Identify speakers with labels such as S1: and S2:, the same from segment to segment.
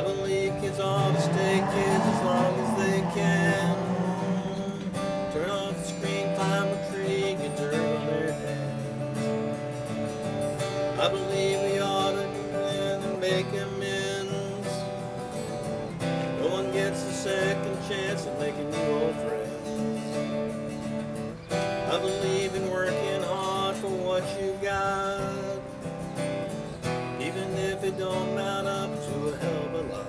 S1: believe kids ought to stay kids as long as they can. Turn off the screen, climb a tree, get dirt on their hands. I believe we ought to go in and make amends. No one gets a second chance at making new old friends. I believe in working hard for what you got, even if it don't mount up to a hell of a lot.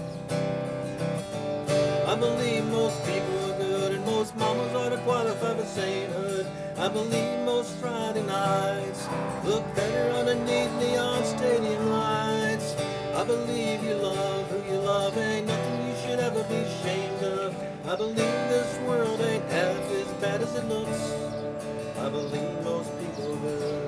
S1: I believe most people are good and most mamas ought to qualify for sainthood. I believe most Friday nights look better underneath neon stadium lights. I believe you love who you love, ain't nothing you should ever be ashamed of. I believe this world ain't half as bad as it looks. I believe most people are good.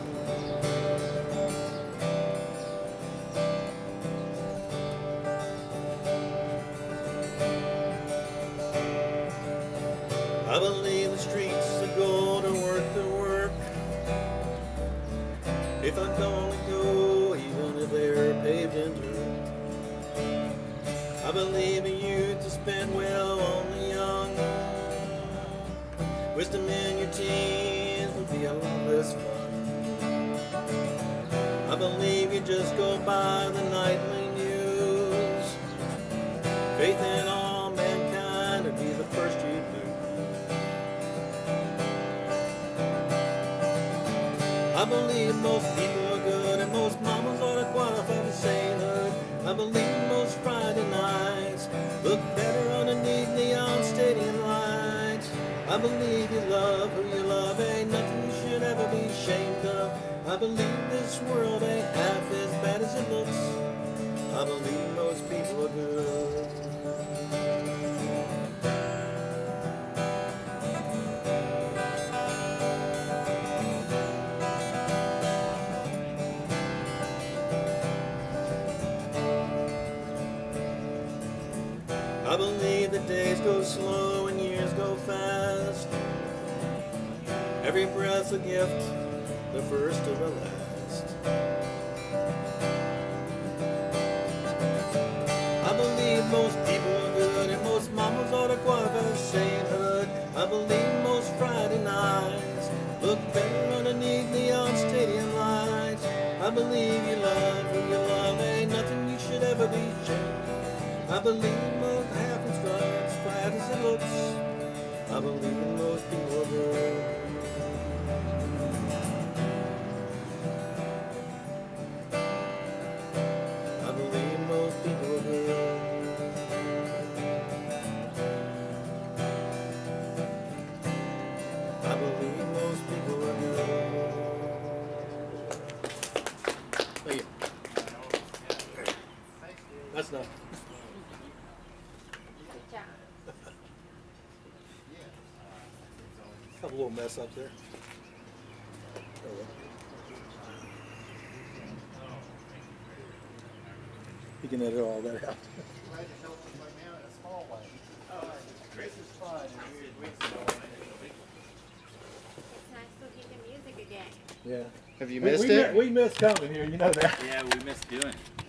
S1: I believe the streets are gold and worth the work. If I can only go, even if they're paved in dirt. I believe in youth to spend well on the young. Wisdom in your teens would be a lot less fun. I believe you just go by the nightly news. Faith in all mankind would be the first you lose. I believe most people are good and most mamas ought to qualify for sainthood. I believe most Friday nights look better underneath neon stadium lights. I believe you love who you love, ain't nothing you should ever be ashamed of. I believe this world ain't half as bad as it looks. I believe most people are good. I believe the days go slow and years go fast. Every breath's a gift, the first to the last. I believe most people are good and most mamas ought to qualify for sainthood. I believe most Friday nights look better underneath neon stadium lights. I believe you love who you love, ain't nothing you should ever be ashamed. I believe most half is right, as flat as it looks. I believe most people are good. I believe most people are good. I believe most people are good. Thank you. That's enough. Have a little mess up there. Oh, well. You can edit all that out.
S2: It's nice looking to music again.
S1: Yeah.
S3: Have you missed it?
S1: We missed coming here, you know that.
S4: Yeah, we missed doing it.